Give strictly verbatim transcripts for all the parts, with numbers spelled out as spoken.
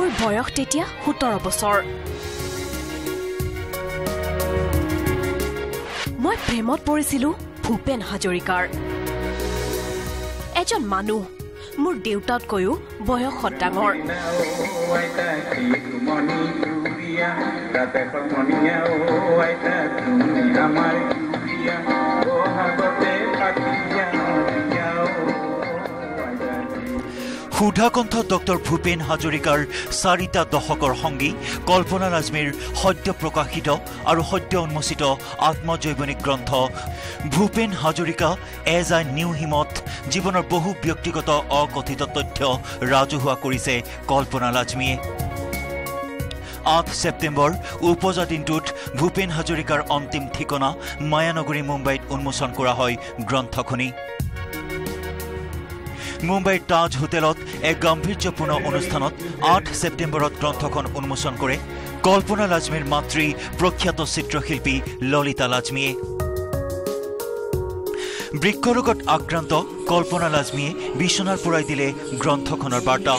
মোৰ বয়স তেতিয়া সোতৰ বছৰ। মই প্ৰেমত পৰিছিলো ভূপেন হাজৰিকাৰ। এজন মানুহ মোৰ দেউতাতকৈও বয়সত ডাঙৰ। সুধাকণ্ঠ ডক্টৰ ভূপেন হাজৰিকাৰ চাৰিটা দশকৰ সংগী কল্পনা লাজমীৰ সদ্য প্ৰকাশিত আৰু সদ্য উন্মোচিত আত্মজৈৱনিক গ্ৰন্থ Bhupen Hazarika as a new হিমত জীৱনৰ বহু ব্যক্তিগত অকথিত তথ্য ৰাজহুৱা কৰিছে কল্পনা লাজমীয়ে। আঠ ছেপ্টেম্বৰ উপজা দিনটোত ভূপেন হাজৰিকাৰ অন্তিম ঠিকনা মায়ানগৰী মুম্বাইত উন্মোচন কৰা হয় গ্ৰন্থখনি। মুম্বাইৰ তাজ হোটেলত এক গাম্ভীৰ্যপূৰ্ণ অনুষ্ঠানত আঠ ছেপ্টেম্বৰত গ্ৰন্থখন উন্মোচন কৰে কল্পনা লাজমীৰ মাতৃ প্ৰখ্যাত চিত্ৰশিল্পী ললিতা লাজমীয়ে। বৃক্ষৰোগত আক্ৰান্ত কল্পনা লাজমীয়ে বিচনাৰ পৰাই দিলে গ্ৰন্থখনৰ বাৰ্তা।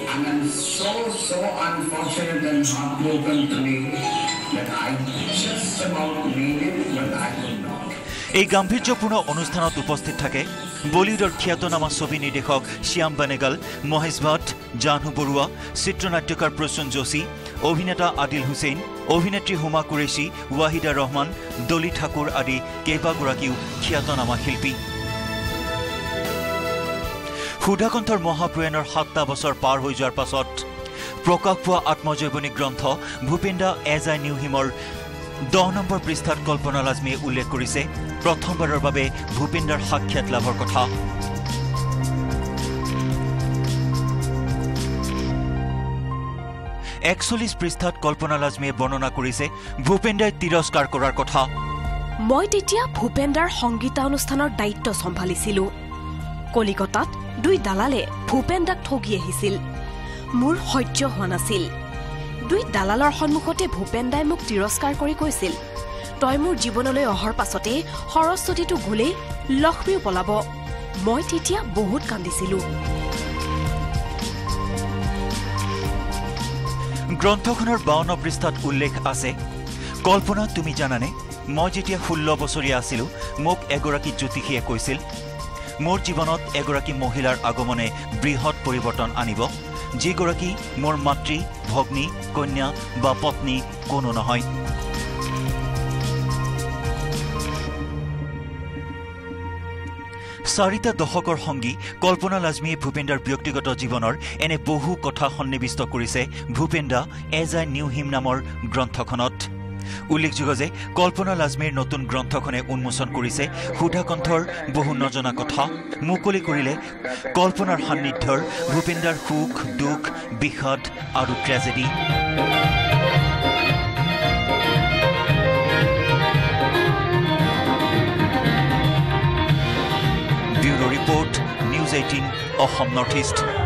এই গাম্ভীৰ্যপূৰ্ণ অনুষ্ঠানত উপস্থিত থাকে বলিউডৰ খ্যাতনামা ছবি নিৰ্দেশক শ্যাম বেনেগল, মহেশ ভাট, জাহ্নু বৰুৱা, চিত্ৰনাট্যকাৰ প্ৰসূন যোশী, অভিনেতা আদিল হুছেইন, অভিনেত্ৰী হুমা কুৰেশী, ৱাহিদা ৰহমান, ডলি ঠাকুৰ আদি কেইবাগৰাকীও খ্যাতনামা শিল্পী। সুধাকণ্ঠৰ মহাপ্ৰয়াণৰ সাতটা বছৰ পাৰ হৈ যোৱাৰ পাছত প্ৰকাশ পোৱা আত্মজৈৱনিক গ্ৰন্থ Bhupen da as a new হিমৰ দহ নম্বৰ পৃষ্ঠাত কল্পনা লাজমীয়ে উল্লেখ কৰিছে প্ৰথমবাৰৰ বাবে ভূপেন দাৰ সাক্ষাৎ লাভৰ কথা। একচল্লিশ পৃষ্ঠাত কল্পনা লাজমীয়ে বৰ্ণনা কৰিছে ভূপেন দাই তিৰস্কাৰ কৰাৰ কথা। মই তেতিয়া ভূপেন দাৰ সংগীতানুষ্ঠানৰ দায়িত্ব চম্ভালিছিলো। কলিকতাত দুই দালালে ভূপেন দাক ঠগি আহিছিল। মোৰ সহ্য হোৱা নাছিল। দুই দালালৰ সন্মুখতে ভূপেন দাই মোক তিৰস্কাৰ কৰি কৈছিল, তই মোৰ জীৱনলৈ অহাৰ পাছতে সৰস্বতীটো গলেই লক্ষ্মীও পলাব। মই তেতিয়া বহুত কান্দিছিলো। গ্ৰন্থখনৰ বাৱন্ন পৃষ্ঠাত উল্লেখ আছে, কল্পনা তুমি জানানে, মই যেতিয়া ষোল্ল বছৰীয়া আছিলো মোক এগৰাকী জ্যোতিষীয়ে কৈছিল মোৰ জীৱনত এগৰাকী মহিলাৰ আগমনে বৃহৎ পৰিৱৰ্তন আনিব, যিগৰাকী মোৰ মাতৃ, ভগ্নী, কন্যা বা পত্নী কোনো নহয়। চাৰিটা দশকৰ সংগী কল্পনা লাজমীয়ে ভূপেন দাৰ ব্যক্তিগত জীৱনৰ এনে বহু কথা সন্নিৱিষ্ট কৰিছে Bhupen da as a new him নামৰ গ্ৰন্থখনত। উল্লেখযোগ্য যে কল্পনা লাজমীৰ নতুন গ্ৰন্থখনে উন্মোচন কৰিছে সুধাকণ্ঠৰ বহু নজনা কথা, মুকলি কৰিলে কল্পনাৰ সান্নিধ্যৰ ভূপেন দাৰ সুখ, দুখ, বিষাদ আৰু tragedy. Bureau report, news eighteen Assam north east.